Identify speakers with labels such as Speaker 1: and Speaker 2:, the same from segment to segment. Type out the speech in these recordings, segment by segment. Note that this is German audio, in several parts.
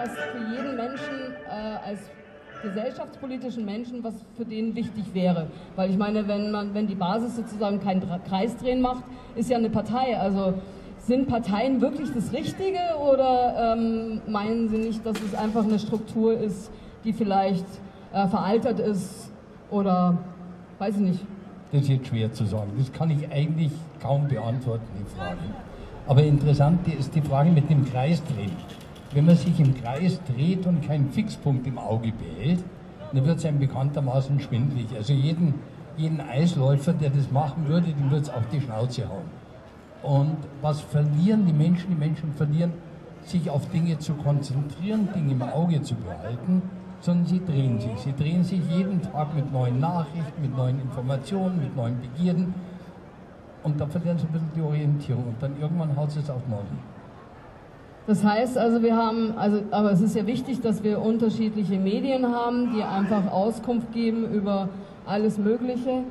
Speaker 1: das für jeden Menschen als gesellschaftspolitischen Menschen, was für den wichtig wäre. Weil ich meine, wenn die Basis sozusagen kein Kreisdrehen macht, ist ja eine Partei. Also sind Parteien wirklich das Richtige oder meinen Sie nicht, dass es einfach eine Struktur ist, die vielleicht veraltet ist oder weiß ich nicht?
Speaker 2: Das ist jetzt schwer zu sagen. Das kann ich eigentlich kaum beantworten, die Frage. Aber interessant ist die Frage mit dem Kreisdrehen. Wenn man sich im Kreis dreht und keinen Fixpunkt im Auge behält, dann wird es einem bekanntermaßen schwindelig. Also jeden Eisläufer, der das machen würde, dem wird es auf die Schnauze hauen. Und was verlieren die Menschen? Die Menschen verlieren, sich auf Dinge zu konzentrieren, Dinge im Auge zu behalten, sondern sie drehen sich. Sie drehen sich jeden Tag mit neuen Nachrichten, mit neuen Informationen, mit neuen Begierden. Und da verlieren sie ein bisschen die Orientierung. Und dann irgendwann haut es auf Norden.
Speaker 1: Das heißt also, aber es ist ja wichtig, dass wir unterschiedliche Medien haben, die einfach Auskunft geben über alles Mögliche.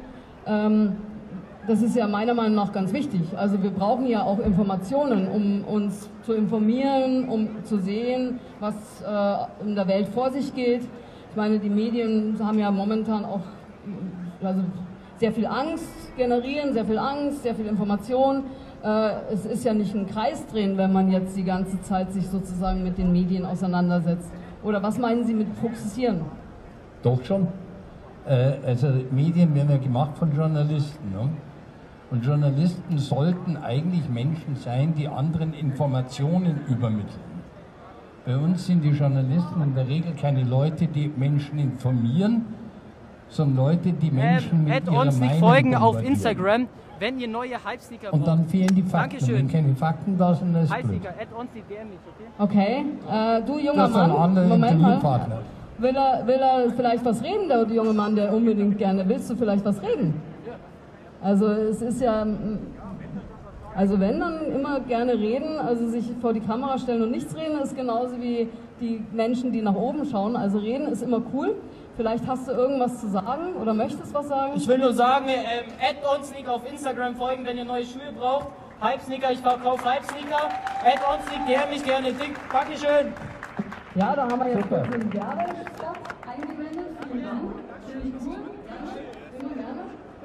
Speaker 1: Das ist ja meiner Meinung nach ganz wichtig. Also wir brauchen ja auch Informationen, um uns zu informieren, um zu sehen, was in der Welt vor sich geht. Ich meine, die Medien haben ja momentan auch sehr viel Angst, generieren sehr viel Angst, sehr viel Information. Es ist ja nicht ein Kreisdrehen, wenn man jetzt die ganze Zeit sich sozusagen mit den Medien auseinandersetzt. Oder was meinen Sie mit fokussieren?
Speaker 2: Doch schon. Also Medien werden ja gemacht von Journalisten. Ne? Und Journalisten sollten eigentlich Menschen sein, die anderen Informationen übermitteln. Bei uns sind die Journalisten in der Regel keine Leute, die Menschen informieren, sondern Leute, die Menschen mit ihrer
Speaker 3: uns nicht
Speaker 2: Meinung
Speaker 3: folgen auf
Speaker 2: bombardieren.
Speaker 3: Instagram, wenn ihr neue Hype-Sneaker
Speaker 2: Und dann fehlen die Fakten.
Speaker 3: Dankeschön.
Speaker 2: Wenn keine Fakten da sind, dann ist blöd.
Speaker 3: Hype-Sneaker, add uns die DM nicht, okay?
Speaker 1: Okay, du junger
Speaker 2: Das ist ein
Speaker 1: Mann,
Speaker 2: anderer
Speaker 1: Moment mal.
Speaker 2: Interviewpartner.
Speaker 1: Will er vielleicht was reden, der junge Mann, der unbedingt gerne? Willst du vielleicht was reden? Also es ist ja, also wenn, dann immer gerne reden, also sich vor die Kamera stellen und nichts reden ist genauso wie die Menschen, die nach oben schauen. Also reden ist immer cool. Vielleicht hast du irgendwas zu sagen oder möchtest was sagen?
Speaker 4: Ich will nur sagen, add uns Sneaker auf Instagram folgen, wenn ihr neue Schuhe braucht. Hype Sneaker, ich verkaufe Hype Sneaker. Add uns Sneaker, DM mich gerne dick. Dankeschön.
Speaker 1: Ja, da haben wir jetzt kurz einen Werbespot eingeblendet. Vielen Dank. Ziemlich cool. Immer gerne.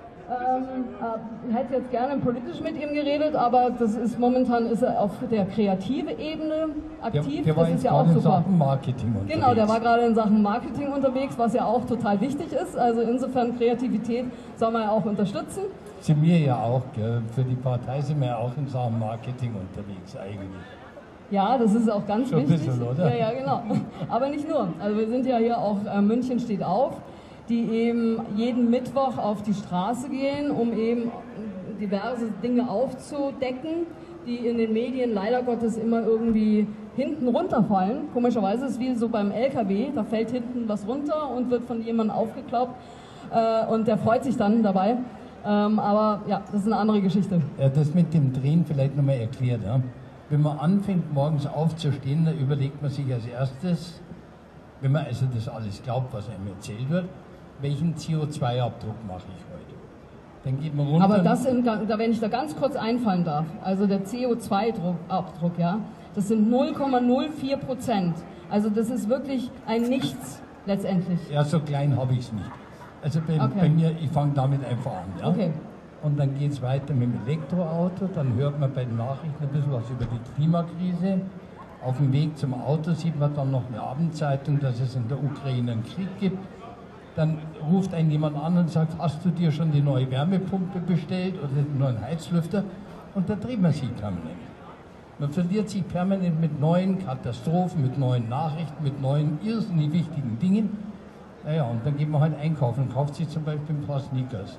Speaker 1: Ich hätte jetzt gerne politisch mit ihm geredet, aber das ist momentan ist er auf der kreative Ebene aktiv.
Speaker 2: Der war
Speaker 1: das
Speaker 2: jetzt
Speaker 1: ist ja
Speaker 2: gerade
Speaker 1: auch
Speaker 2: in
Speaker 1: super.
Speaker 2: Sachen Marketing unterwegs.
Speaker 1: Genau, der war gerade in Sachen Marketing unterwegs, was ja auch total wichtig ist. Also insofern Kreativität soll man ja auch unterstützen.
Speaker 2: Sind wir ja auch, gell? Für die Partei sind wir ja auch in Sachen Marketing unterwegs eigentlich.
Speaker 1: Ja, das ist auch ganz
Speaker 2: Schon ein
Speaker 1: wichtig.
Speaker 2: bisschen, oder?
Speaker 1: Ja, genau. Aber nicht nur. Also wir sind ja hier auch, München steht auf, die eben jeden Mittwoch auf die Straße gehen, um eben diverse Dinge aufzudecken, die in den Medien leider Gottes immer irgendwie hinten runterfallen. Komischerweise ist es wie so beim LKW, da fällt hinten was runter und wird von jemandem aufgeklappt und der freut sich dann dabei. Aber ja, das ist eine andere Geschichte.
Speaker 2: Ja, das mit dem Drehen vielleicht nochmal erklärt. Ja? Wenn man anfängt, morgens aufzustehen, dann überlegt man sich als erstes, wenn man also das alles glaubt, was einem erzählt wird, welchen CO2-Abdruck mache ich heute? Dann geht man runter.
Speaker 1: Aber wenn ich da ganz kurz einfallen darf, also der CO2-Abdruck, ja, das sind 0,04%. Also das ist wirklich ein Nichts letztendlich.
Speaker 2: Ja, so klein habe ich es nicht. Also bei mir, ich fange damit einfach an. Ja?
Speaker 1: Okay.
Speaker 2: Und dann geht es weiter mit dem Elektroauto, dann hört man bei den Nachrichten ein bisschen was über die Klimakrise. Auf dem Weg zum Auto sieht man dann noch eine Abendzeitung, dass es in der Ukraine einen Krieg gibt. Dann ruft einen jemand an und sagt, hast du dir schon die neue Wärmepumpe bestellt oder den neuen Heizlüfter? Und da dreht man sich permanent. Man verliert sich permanent mit neuen Katastrophen, mit neuen Nachrichten, mit neuen irrsinnig wichtigen Dingen. Naja, und dann geht man halt einkaufen und kauft sich zum Beispiel ein paar Sneakers.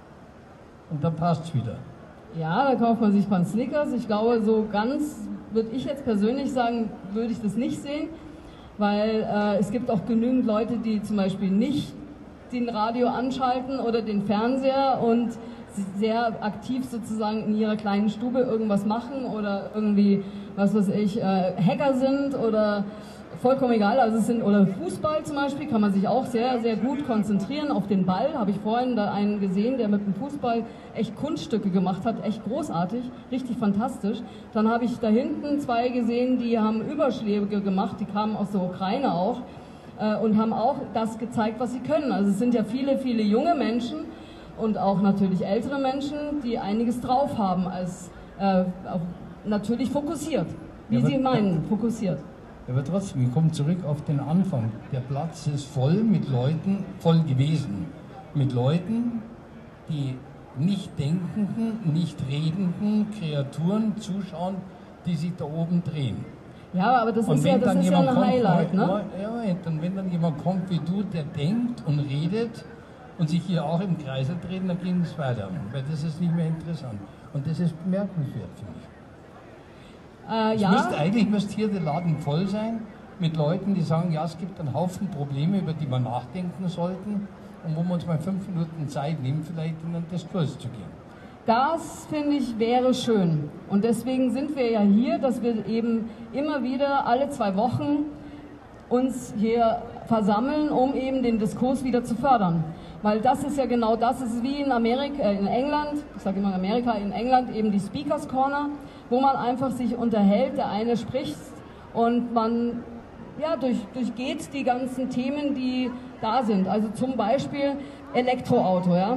Speaker 2: Und dann passt es wieder.
Speaker 1: Ja, da kauft man sich ein paar Sneakers. Ich glaube, so ganz, würde ich jetzt persönlich sagen, würde ich das nicht sehen. Weil es gibt auch genügend Leute, die zum Beispiel nicht den Radio anschalten oder den Fernseher und sehr aktiv sozusagen in ihrer kleinen Stube irgendwas machen oder irgendwie, was weiß ich, Hacker sind oder vollkommen egal. Also oder Fußball zum Beispiel kann man sich auch sehr, sehr gut konzentrieren auf den Ball. Habe ich vorhin da einen gesehen, der mit dem Fußball echt Kunststücke gemacht hat, echt großartig, richtig fantastisch. Dann habe ich da hinten 2 gesehen, die haben Überschläge gemacht, die kamen aus der Ukraine auch und haben auch das gezeigt, was sie können. Also es sind ja viele, viele junge Menschen und auch natürlich ältere Menschen, die einiges drauf haben, als natürlich fokussiert, wie Sie meinen, fokussiert.
Speaker 2: Aber trotzdem, wir kommen zurück auf den Anfang. Der Platz ist voll mit Leuten, voll gewesen, mit Leuten, die nicht denkenden, nicht redenden Kreaturen zuschauen, die sich da oben drehen.
Speaker 1: Ja, aber das ist ja ein Highlight, ne?
Speaker 2: Ja, und wenn dann jemand kommt wie du, der denkt und redet und sich hier auch im Kreisel dreht, dann ging es weiter, weil das ist nicht mehr interessant. Und das ist bemerkenswert, finde ich. Eigentlich müsste hier der Laden voll sein mit Leuten, die sagen, ja, es gibt einen Haufen Probleme, über die wir nachdenken sollten und wo wir uns mal 5 Minuten Zeit nehmen, vielleicht in einen Diskurs zu gehen.
Speaker 1: Das, finde ich, wäre schön. Und deswegen sind wir ja hier, dass wir eben immer wieder alle 2 Wochen uns hier versammeln, um eben den Diskurs wieder zu fördern. Weil das ist ja genau das, es ist wie in England, ich sage immer Amerika, in England eben die Speakers Corner, wo man einfach sich unterhält, der eine spricht und man ja, durchgeht die ganzen Themen, die da sind. Also zum Beispiel Elektroauto, ja.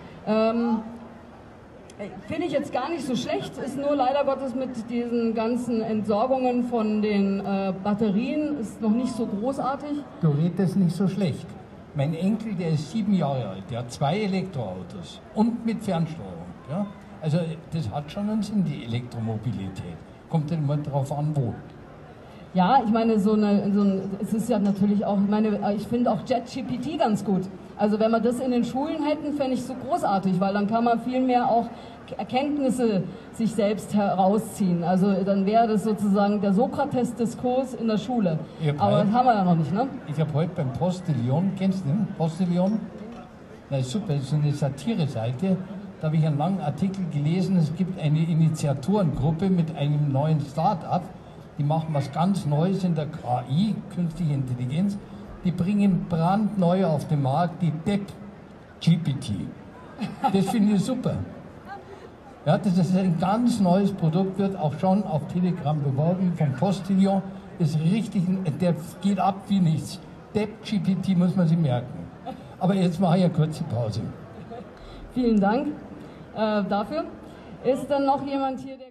Speaker 1: Finde ich jetzt gar nicht so schlecht, ist nur leider Gottes mit diesen ganzen Entsorgungen von den Batterien ist noch nicht so großartig.
Speaker 2: Du redest nicht so schlecht. Mein Enkel, der ist 7 Jahre alt, der hat 2 Elektroautos und mit Fernsteuerung. Ja? Also das hat schon einen Sinn, die Elektromobilität. Kommt dann mal drauf an, wo.
Speaker 1: Ja, ich meine, es ist ja natürlich auch, ich finde auch JetGPT ganz gut. Also wenn wir das in den Schulen hätten, fände ich so großartig, weil dann kann man viel mehr auch Erkenntnisse sich selbst herausziehen. Also dann wäre das sozusagen der Sokrates-Diskurs in der Schule. Aber das haben wir ja noch nicht, ne?
Speaker 2: Ich habe heute beim Postillon, kennst du den? Postillon? Na, ist super, das ist eine Satire-Seite. Da habe ich einen langen Artikel gelesen, es gibt eine Initiatorengruppe mit einem neuen Start-up, die machen was ganz Neues in der KI, künstliche Intelligenz. Die bringen brandneu auf den Markt die DeepGPT. Das finde ich super. Ja, das ist ein ganz neues Produkt, wird auch schon auf Telegram beworben vom Postillon. Ist richtig, der geht ab wie nichts. DeepGPT muss man sich merken. Aber jetzt mache ich eine kurze Pause.
Speaker 1: Vielen Dank dafür. Ist dann noch jemand hier, der